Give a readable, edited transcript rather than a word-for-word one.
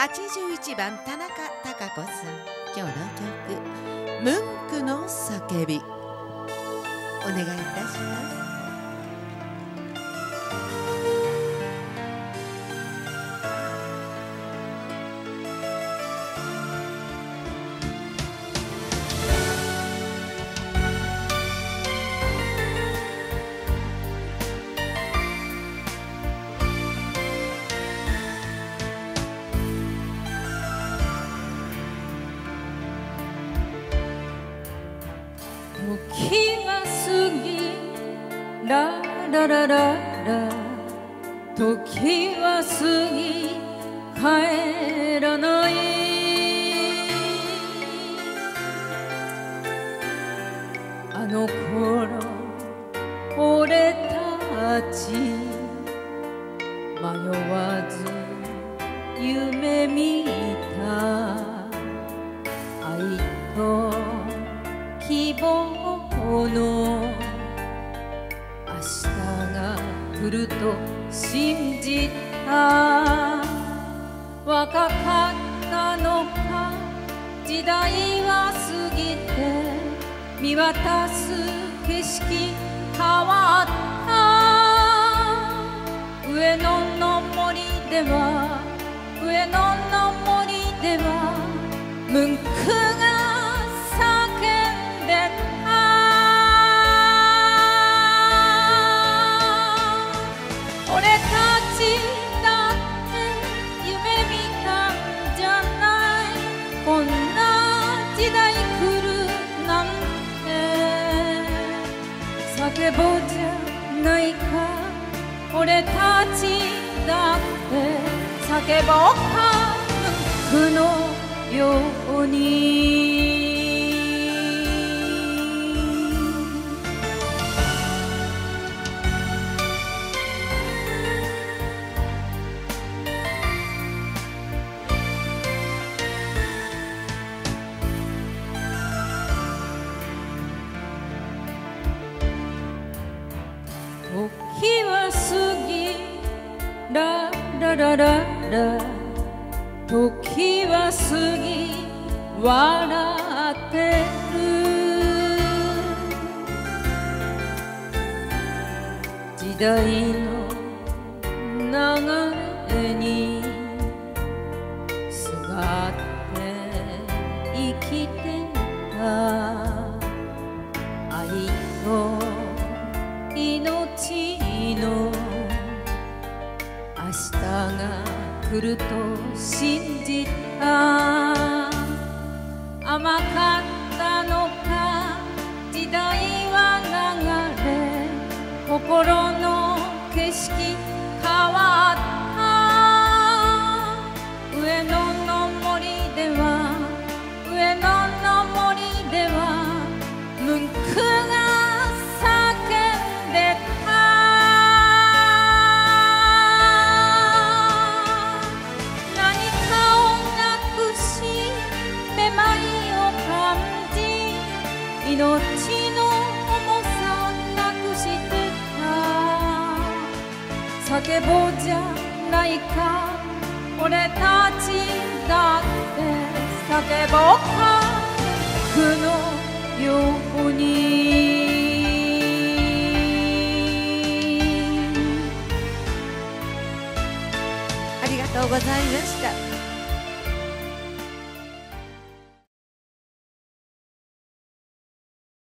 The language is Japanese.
81番田中貴子さん、今日の曲「ムンクの叫び」お願いいたします。 時が過ぎラララララ時は過ぎ帰らないあの頃俺たち迷わず夢見た愛と希望の明日が来ると信じた若かったのか時代は過ぎて見渡す景色変わった上野の森では上野の森ではムンクがこんな時代来るなんて叫ぼうじゃないか俺たちだって叫ぼうかムンクのように時は過ぎラララララ時は過ぎ笑ってる時代の流れにすがって生きてた愛と命の明日が来ると信じた甘かったのか時代は流れ心の景色変わった上野の森では上野の森ではムンクが命の重さなくしてた叫ぼうじゃないか俺たちだって叫ぼうかムンクのようにありがとうございました。